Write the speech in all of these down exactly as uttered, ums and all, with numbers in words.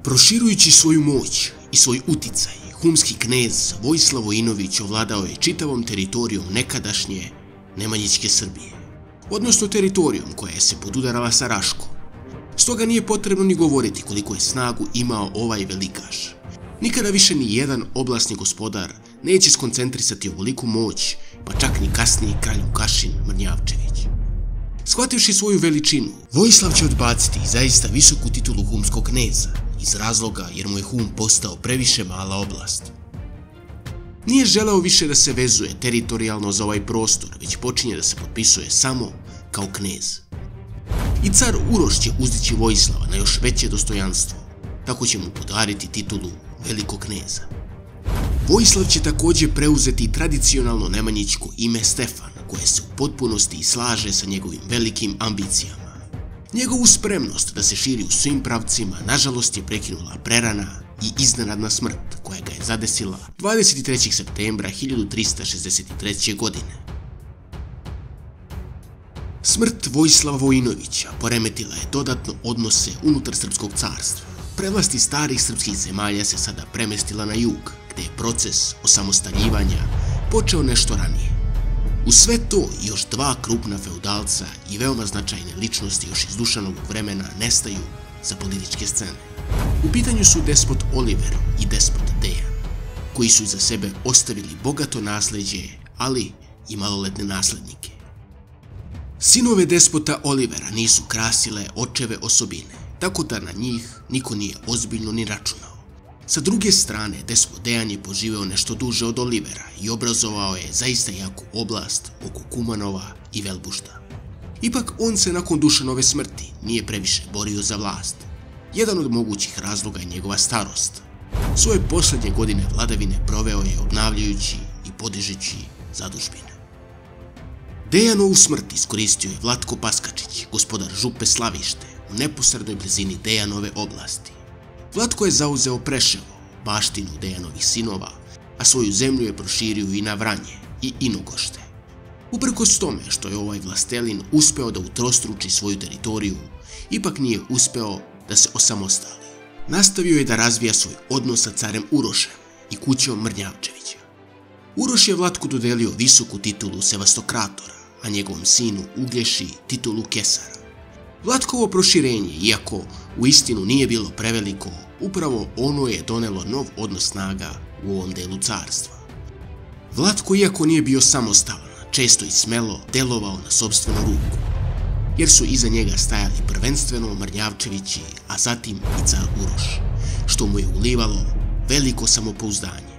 Proširujući svoju moć i svoj uticaj, humski knez Vojislav Vojinović ovladao je čitavom teritorijom nekadašnje Nemanjićke Srbije, odnosno teritorijom koja je se podudarala sa Raškom. Stoga nije potrebno ni govoriti koliko je snagu imao ovaj velikaš. Nikada više ni jedan oblasni gospodar neće skoncentrisati ovoliku moć, pa čak ni kasniji kralj Vukašin Mrnjavčević. Shvativši svoju veličinu, Vojislav će odbaciti zaista visoku titulu humskog kneza, iz razloga jer mu je Hum postao previše mala oblast. Nije želeo više da se vezuje teritorijalno za ovaj prostor, već počinje da se potpisuje samo kao knez. I car Uroš će uzdići Vojislava na još veće dostojanstvo, tako će mu podariti titulu velikog kneza. Vojislav će također preuzeti tradicionalno nemanjićko ime Stefan, koje se u potpunosti slaže sa njegovim velikim ambicijama. Njegovu spremnost da se širi u svim pravcima nažalost je prekinula prerana i iznenadna smrt koja ga je zadesila dvadeset trećeg septembra hiljadu trista šezdeset treće. godine. Smrt Vojislava Vojinovića poremetila je dodatno odnose unutar Srpskog carstva. Prevlasti starih srpskih zemalja se sada premestila na jug, gdje je proces osamostaljivanja počeo nešto ranije. Uz sve to još dva krupna feudalca i veoma značajne ličnosti još iz Dušanovog vremena nestaju sa političke scene. U pitanju su despot Oliver i despot Dejan, koji su iza sebe ostavili bogato nasleđe, ali i maloletne naslednike. Sinove despota Olivera nisu krasile očeve osobine, tako da na njih niko nije ozbiljno ni računao. Sa druge strane, despot Dejan je poživeo nešto duže od Olivera i obrazovao je zaista jaku oblast oko Kumanova i Velbušta. Ipak on se nakon Dušanove smrti nije previše borio za vlast. Jedan od mogućih razloga je njegova starost. Svoje posljednje godine vladavine proveo je obnavljajući i podižući zadužbine. Dejanovu smrt iskoristio je Vlatko Paskačić, gospodar župe Slavište, u neposrednoj blizini Dejanove oblasti. Vlatko je zauzeo Preševo, baštinu Dejanovih sinova, a svoju zemlju je proširio i na Vranje i Inogošte. Uprkos tome što je ovaj vlastelin uspeo da utrostruči svoju teritoriju, ipak nije uspeo da se osamostali. Nastavio je da razvija svoj odnos sa carem Urošem i kućom Mrnjavčevića. Uroš je Vlatku dodelio visoku titulu Sevastokratora, a njegovom sinu Uglješi titulu Kesara. Vlatkovo proširenje, iako u istinu nije bilo preveliko, upravo ono je donelo nov odnos snaga u ovom delu carstva. Vlatko, iako nije bio samostalan, često i smelo delovao na sopstvenu ruku, jer su iza njega stajali prvenstveno Mrnjavčevići, a zatim i car Uroš, što mu je ulivalo veliko samopouzdanje.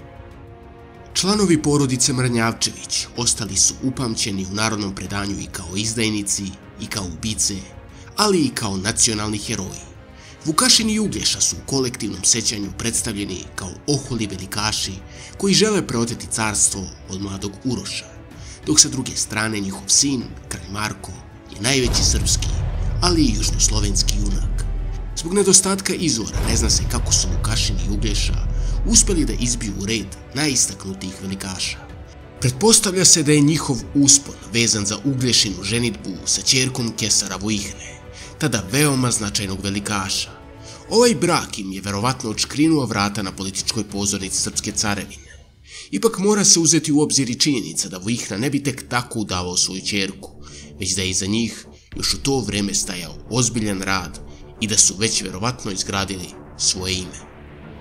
Članovi porodice Mrnjavčević ostali su upamćeni u narodnom predanju i kao izdajnici i kao ubice, ali i kao nacionalni heroji. Vukašin i Uglješa su u kolektivnom sećanju predstavljeni kao oholi velikaši koji žele preoteti carstvo od mladog Uroša, dok sa druge strane njihov sin, kralj Marko, je najveći srpski, ali i južnoslovenski junak. Zbog nedostatka izvora ne zna se kako su Vukašin i Uglješa uspeli da izbiju u red najistaknutijih velikaša. Pretpostavlja se da je njihov uspon vezan za Uglješinu ženidbu sa ćerkom Kesara Vojihne, tada veoma značajnog velikaša. Ovaj brak im je verovatno odškrinuo vrata na političkoj pozornici Srpske carevine. Ipak mora se uzeti u obzir i činjenica da Vojihna ne bi tek tako udavao svoju ćerku, već da je iza njih još u to vreme stajao ozbiljan rad i da su već verovatno izgradili svoje ime.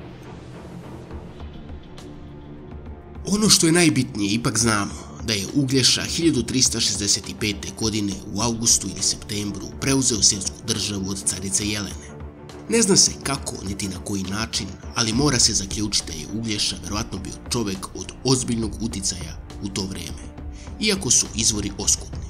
Ono što je najbitnije, ipak znamo da je Uglješa hiljadu trista šezdeset pete. godine u avgustu ili septembru preuzeo srpsku državu od carice Jelene. Ne zna se kako niti na koji način, ali mora se zaključiti da je Uglješa verovatno bio čovek od ozbiljnog uticaja u to vreme, iako su izvori oskudni.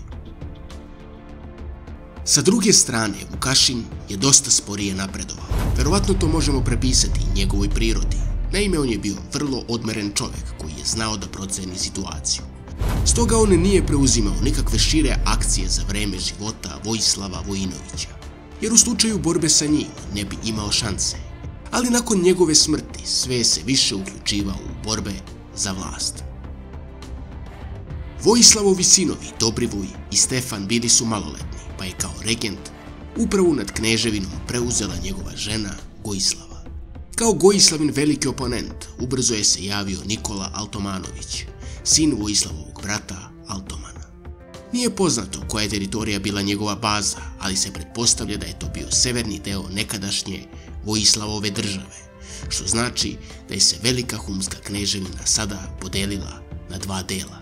Sa druge strane, Vukašin je dosta sporije napredovao. Verovatno to možemo prepisati njegovoj prirodi. Naime, on je bio vrlo odmeren čovjek koji je znao da proceni situaciju. Stoga on nije preuzimao nikakve šire akcije za vreme života Vojislava Vojinovića, jer u slučaju borbe sa njim ne bi imao šanse. Ali nakon njegove smrti sve se više uključivao u borbe za vlast. Vojislavovi sinovi Dobrivoj i Stefan bili su maloletni, pa je kao regent upravu nad kneževinom preuzela njegova žena Gojislava. Kao Gojislavin veliki oponent, ubrzo je se javio Nikola Altomanović, sin Vojislavovog brata Altomana. Nije poznato koja je teritorija bila njegova baza, ali se pretpostavlja da je to bio severni deo nekadašnje Vojislavove države, što znači da je se velika humska kneževina sada podelila na dva dela.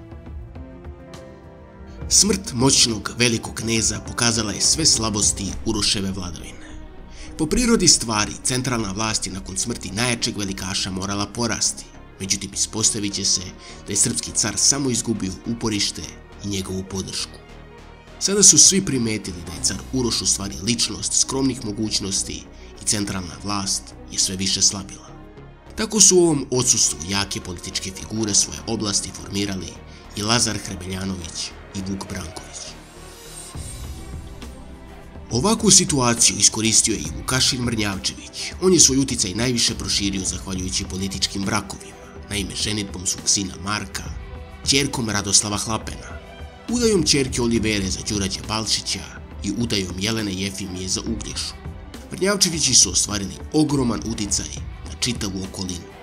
Smrt moćnog velikog kneza pokazala je sve slabosti Uroševe vladavine. Po prirodi stvari, centralna vlast je nakon smrti najjačeg velikaša morala porasti, međutim ispostavit će se da je srpski car samo izgubio uporište i njegovu podršku. Sada su svi primetili da je car Uroš u stvari ličnost skromnih mogućnosti i centralna vlast je sve više slabila. Tako su u ovom odsustvu jake političke figure svoje oblasti formirali i Lazar Hrebeljanović i Vuk Branković. Ovakvu situaciju iskoristio je i Vukašin Mrnjavčević. On je svoj uticaj najviše proširio zahvaljujući političkim brakovima, naime ženitbom svog sina Marka, ćerkom Radoslava Hlapena, udajom ćerke Olivere za Đurađa Balšića i udajom Jelene Jefimije za Uglješu. Mrnjavčevići su ostvarili ogroman uticaj na čitavu okolinu.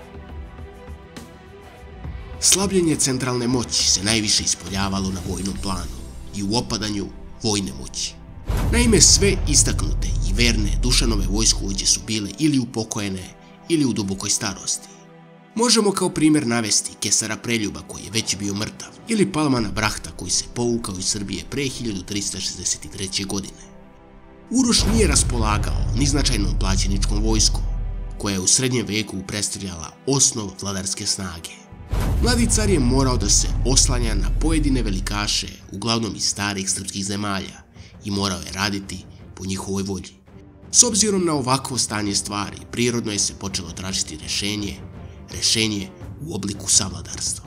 Slabljenje centralne moći se najviše ispoljavalo na vojnom planu i u opadanju vojne moći. Naime, sve istaknute i verne Dušanove vojskovođe su bile ili upokojene ili u dubokoj starosti. Možemo kao primjer navesti Kesara Preljuba koji je već bio mrtav ili Palmana Brahta koji se povukao iz Srbije pre hiljadu trista šezdeset treće. godine. Uroš nije raspolagao ni značajnom plaćeničkom vojskom, koja je u srednjem veku predstavljala osnov vladarske snage. Mladi car je morao da se oslanja na pojedine velikaše, uglavnom iz starih srpskih zemalja, i morao je raditi po njihovoj volji. S obzirom na ovakvo stanje stvari, prirodno je se počelo tražiti rešenje, rešenje u obliku savladarstva.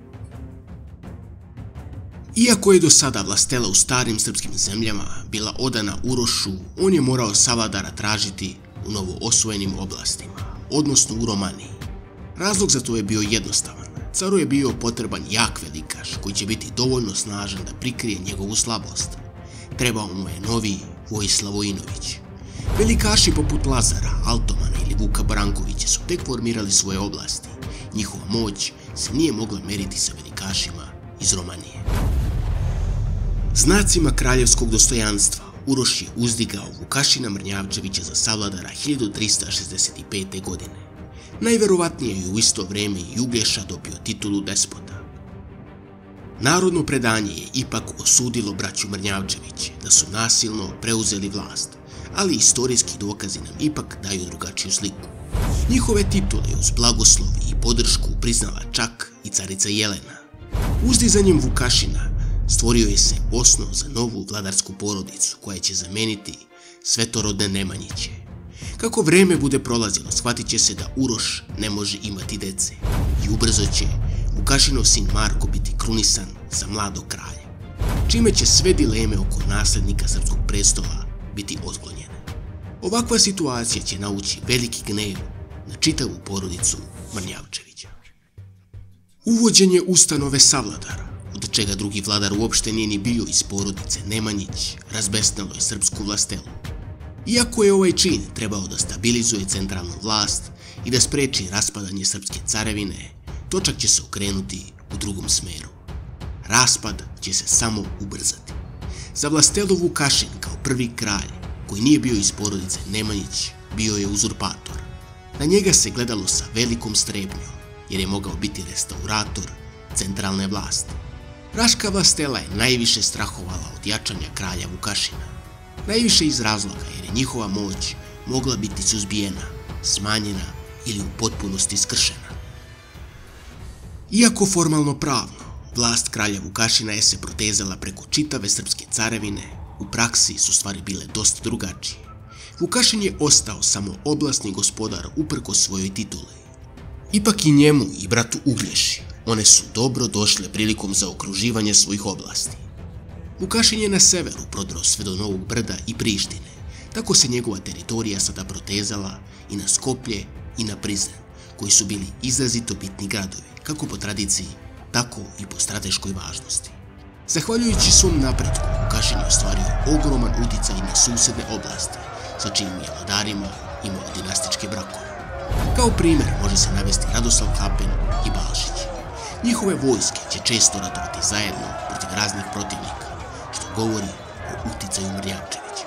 Iako je do sada vlastela u starim srpskim zemljama bila odana Urošu, on je morao savladara tražiti u novo osvojenim oblastima, odnosno u Romaniji. Razlog za to je bio jednostavan. Caru je bio potreban jak velikaš koji će biti dovoljno snažan da prikrije njegovu slabost. Trebao mu je novi Vojislav Vojinović. Velikaši poput Lazara, Altomana ili Vuka Brankovića su tek formirali svoje oblasti. Njihova moć se nije mogla meriti sa velikašima iz Romanije. Znacima kraljevskog dostojanstva Uroš je uzdigao Vukašina Mrnjavčevića za savladara hiljadu trista šezdeset pete. godine. Najverovatnije je u isto vreme i Uglješa dobio titulu despota. Narodno predanje je ipak osudilo braću Mrnjavčević da su nasilno preuzeli vlast, ali istorijski dokazi nam ipak daju drugačiju sliku. Njihove titule uz blagoslov i podršku priznala čak i carica Jelena. Uzdizanjem Vukašina stvorio je se osnov za novu vladarsku porodicu koja će zameniti svetorodne Nemanjiće. Kako vreme bude prolazilo, shvatit će se da Uroš ne može imati dece i ubrzo će Vukašinov sin Marko biti krunisan za mladog kralja, čime će sve dileme oko naslednika srpskog prestola biti otklonjene. Ovakva situacija će navući veliki gnev na čitavu porodicu Mrnjavčevića. Uvođenje ustanove savladara, od čega drugi vladar uopšte nije ni bio iz porodice Nemanjić, razbesnelo je srpsku vlastelu. Iako je ovaj čin trebao da stabilizuje centralnu vlast i da spreči raspadanje srpske carevine, točak će se okrenuti u drugom smeru. Raspad će se samo ubrzati. Za vlastelu Vukašin kao prvi kralj, koji nije bio iz porodice Nemanjić, bio je uzurpator. Na njega se gledalo sa velikom strepnjom, jer je mogao biti restaurator centralne vlasti. Raška vlastela je najviše strahovala od jačanja kralja Vukašina. Najviše iz razloga jer je njihova moć mogla biti suzbijena, smanjena ili u potpunosti skršena. Iako formalno pravno, vlast kralja Vukašina je se protezala preko čitave srpske carevine, u praksi su stvari bile dosta drugačije. Vukašin je ostao samo oblasni gospodar uprkos svojoj tituli. Ipak i njemu i bratu Uglješi, one su dobro došle prilikom zaokruživanja svojih oblasti. Vukašin je na severu prodrao sve do Novog Brda i Prištine, tako se njegova teritorija sada protezala i na Skoplje i na Prizren, koji su bili izrazito bitni gradovi, kako po tradiciji, tako i po strateškoj važnosti. Zahvaljujući svom napretku, Vukašin je ostvario ogroman uticaj na susedne oblasti, sa čijim je vladarima imao dinastičke brakove. Kao primjer može se navesti Radoslav Klapen i Balšić. Njihove vojske će često ratovati zajedno protiv raznih protivnika, što govori o uticaju Mrnjavčevića.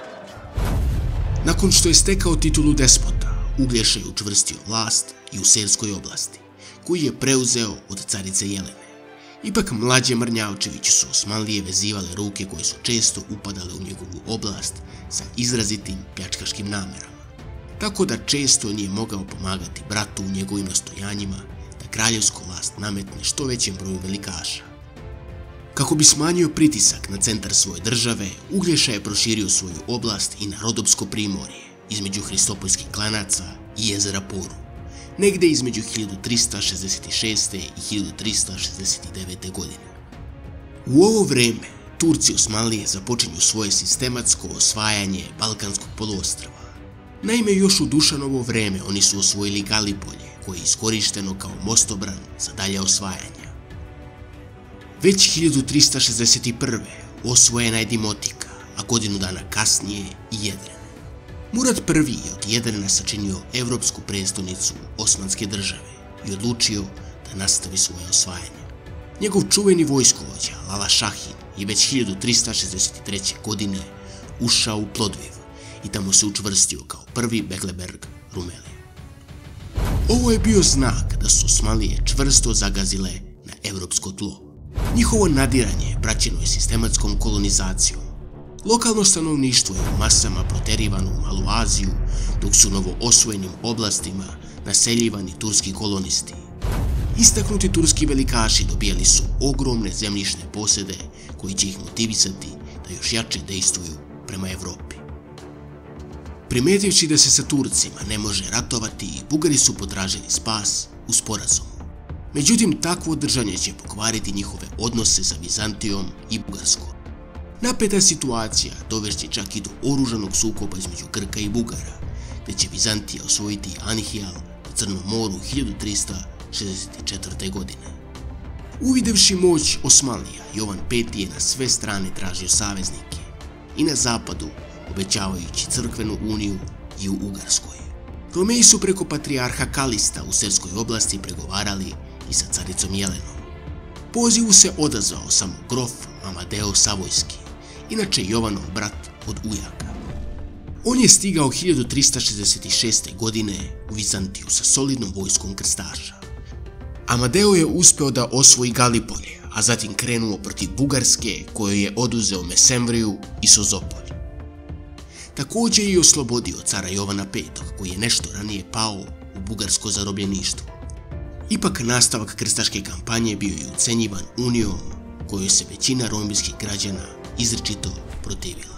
Nakon što je stekao titulu despota, Uglješa je učvrstio vlast i u Serskoj oblasti, koju je preuzeo od carice Jelene. Ipak mlađe Mrnjavčevići su Osmanlije vezivale ruke koje su često upadale u njegovu oblast sa izrazitim pljačkaškim namerama, tako da često nije mogao pomagati bratu u njegovim nastojanjima da kraljevsku vlast nametne što većem broju velikaša. Kako bi smanjio pritisak na centar svoje države, Uglješa je proširio svoju oblast i na Rodopsko primorje, između Hristopoljskih klanaca i jezera Poru, negde između hiljadu trista šezdeset šeste. i hiljadu trista šezdeset devete. godine. U ovo vreme Turci Osmanlije započinju svoje sistematsko osvajanje Balkanskog poluostrva. Naime, još u Dušanovo vreme oni su osvojili Galipolje, koje je iskorišteno kao mostobran za dalje osvajanja. Već hiljadu trista šezdeset prve. osvojena je Dimotika, a godinu dana kasnije i Jedren. Murad I je od Jedrena sačinio evropsku prestonicu Osmanske države i odlučio da nastavi svoje osvajanje. Njegov čuveni vojskovođa Lala Šahin je već hiljadu trista šezdeset treće. godine ušao u Plodviv i tamo se učvrstio kao prvi Begleberg Rumelije. Ovo je bio znak da su Osmanlije čvrsto zagazile na evropsko tlo. Njihovo nadiranje praćeno je sistematskom kolonizacijom. Lokalno stanovništvo je u masama proterivano u Malu Aziju, dok su novo osvojenim oblastima naseljivani turski kolonisti. Istaknuti turski velikaši dobijali su ogromne zemljišne posede koji će ih motivisati da još jače dejstvuju prema Evropi. Primetivši da se sa Turcima ne može ratovati, Bugari su potražili spas u sporazumu. Međutim, takvo držanje će pokvariti njihove odnose sa Vizantijom i Bugarskom. Napeta situacija dovešće čak i do oružanog sukoba između Grka i Bugara, gde će Vizantija osvojiti Anihijal na Crnom moru hiljadu trista šezdeset četvrte. godine. Uvidevši moć Osmanlija, Jovan Peti je na sve strane tražio saveznike i na zapadu, obećavajući crkvenu uniju i u Ugarskoj. Romeji su preko patrijarha Kalista u Serskoj oblasti pregovarali i sa caricom Jelenom. Pozivu se odazvao samo grof Amadeo Savojski, inače Jovanov brat od ujaka. On je stigao hiljadu trista šezdeset šeste. godine u Vizantiju sa solidnom vojskom krstaša. Amadeo je uspeo da osvoji Galipolje, a zatim krenuo protiv Bugarske, kojoj je oduzeo Mesemvriju i Sozopolj. Također je i oslobodio cara Jovana petog, koji je nešto ranije pao u bugarsko zarobljeništvo. Ipak nastavak krstaške kampanje bio je ucenjivan unijom kojoj se većina romijskih građana izričito protivila.